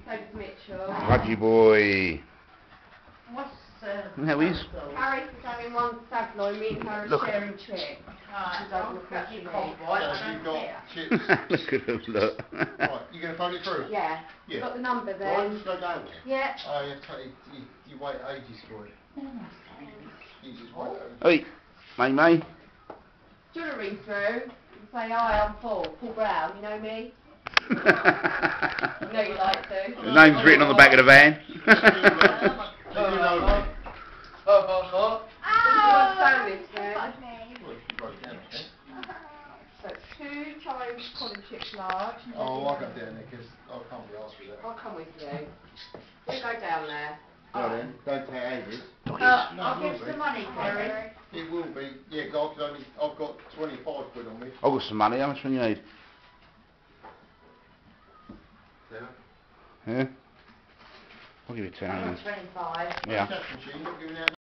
Thanks, Mitchell. Lucky boy. What's There he is. Harry's having one tabloid, me and Harry Look. sharing chips. Right, Don't I'll look cut at your me. cold boy, So I you've don't got care. chips. Look at him, look. Right, you going to phone it through? Yeah. Yeah. Got the number Right, then. just go down there. Yeah. Oh, you wait ages for it. You just wait ages. Oi, May. Do you want to ring through? Say, hi, I'm Paul. Paul Brown, you know me? You know you like to. The name's written on the back of the van. Do you know me? What do you want sandwich then? Well, if you wrote it down, okay? So 2 times cotton chips large. Oh, I'll go down there because I can't be asked for that. I'll come with you. We'll go down there. Well then, don't take ages. I'll give some money, Terry. It will be. Yeah, I've got 25 quid on me. I've got some money, how much money you need? Yeah. Yeah? I'll give you 10. I've got 25. Yeah. Cash machine, not giving out